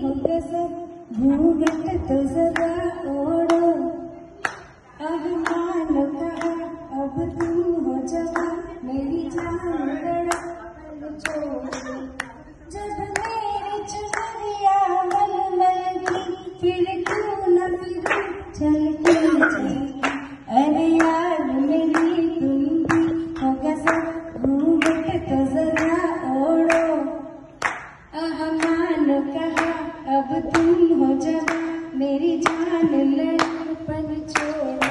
हो गजब घूंघट तो जरा ओढ़ो, अरमान कहा अब तुम हो जवान, मेरी जान धड़कन छोड़ो। जब मेरी चुनरिया मलमल की, फिर क्यों न फिरूं चलती चलती। अरे यार मेरी तुम भी हो गजब घूंघट तो जरा ओढ़ो, अरमान कहा अब तुम हो जवान, मेरी जान लड़कपन छोड़ो।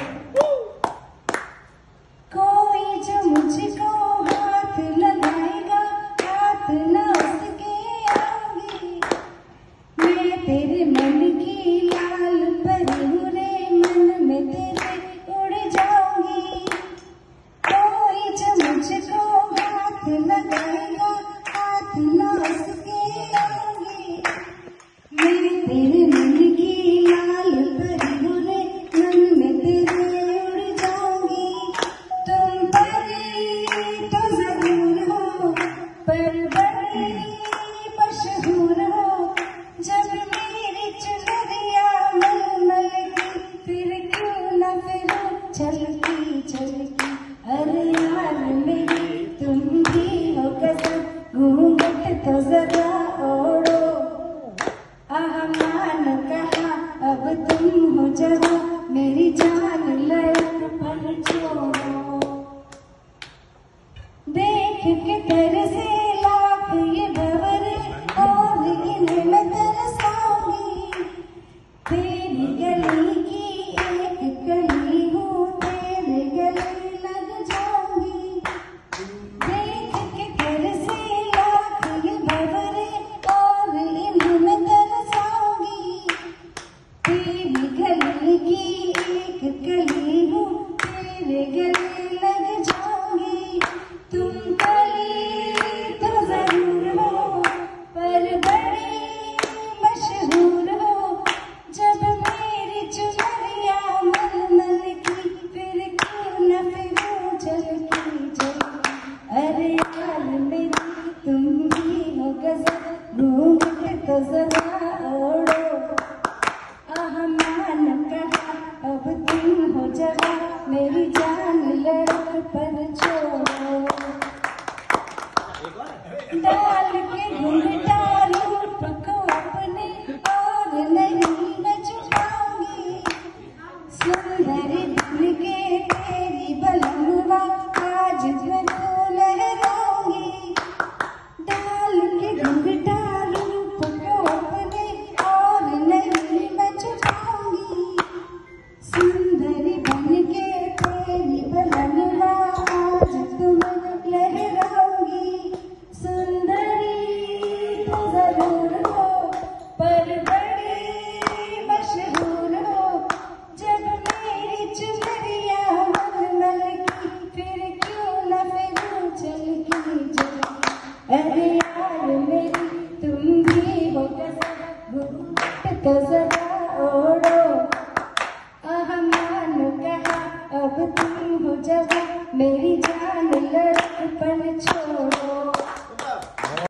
कोई जो मुझको हाथ लगाएगा, हाथ न उसके आगे। मैं तेरे मन की लाल परी हूँ रे, मन में तेरे उड़ जाऊंगी। कोई जो मुझको हाथ लगाएगा, हाथ न उसके आगे। मैं तेरे मन की लाल परी हूँ रे, मन में तेरे उड़ जाऊंगी। तुम परी तो जरूर हो, पर बड़ी मशहूर हो। जब मेरी चुनरिया मलमल की, फिर क्यों न फिरूं चलती चलती। अरे यार मेरी तुम भी हो गजब घूंघट तो जरा ओढ़ो, अरमान कहा अब तुम हो जवान, मेरी जान लड़कपन छोड़ो। देख के तरसे लाख ये भंवरे, और इन्हें मैं तरसाऊंगी। तेरी गली की एक कली हूँ, तेरे गले लग जाऊंगी। देख के तरसे लाख ये भंवरे, और इन्हें मैं तरसाऊंगी। तेरी गली की एक कली हूँ, तेरे गले लग जाऊंगी। तुम कली तो जरूर हो, पर बड़ी मशहूर हो। जब मेरी चुनरिया मलमल की, फिर क्यों न फिरूं चलती चलती। अरे यार मेरी तुम भी हो गजब घूंघट तो जरा ओढ़ो, अरमान कहा अब तुम हो जवान, मेरी जान लड़कपन छोड़ो। डाल के घूंघटा रूप को अपने, और नहीं मैं छुपाऊंगी। सुंदरी दिल के तेरी बलनुमा, आज जरूर लहराऊंगी। डाल के घूंघटा रूप को अपने, और नहीं मैं छुपाऊंगी। सुंदरी बन के तेरी बलनुमा, आज तुम लहराऊंगी। सुंदरी तो जरूर हो, पर बड़ी मशहूर हो। जब मेरी चुनरिया मलमल की, फिर क्यों न फिरूं चलती चलती। अरे यार मेरी तुम भी हो गजब घूंघट तो जरा ओढ़ो, अरमान कहा अब तुम हो जवान, मेरी जान